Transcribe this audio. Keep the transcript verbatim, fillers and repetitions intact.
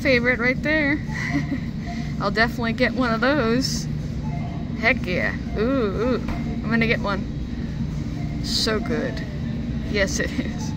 favorite right there. I'll definitely get one of those. Heck yeah. Ooh, ooh. I'm gonna get one. So good. Yes, it is.